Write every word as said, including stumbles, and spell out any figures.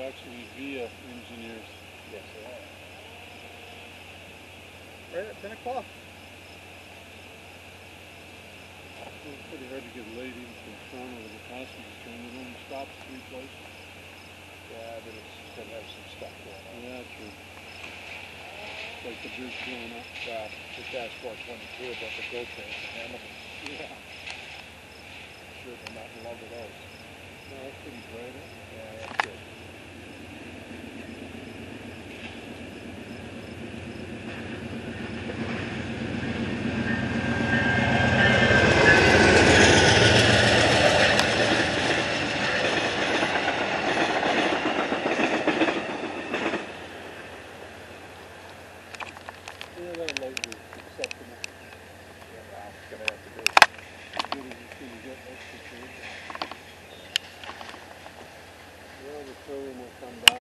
actually via engineers. Yes, they are. Right at ten o'clock. It's pretty hard to get late even from Toronto with the passenger train. It only stops three places. Yeah, but it's going to have some stuff going on. Yeah, true. Like the bridge going up. Uh, just ask four twenty-two about the GO trains in Hamilton. Yeah. I'm sure they're not in love with those. No, that's pretty bright, eh? Yeah, that's good. Yeah, that light was acceptable. Yeah, well, it's going to have to be. As good as it's going to get, that's for sure. Well, the showroom will come back.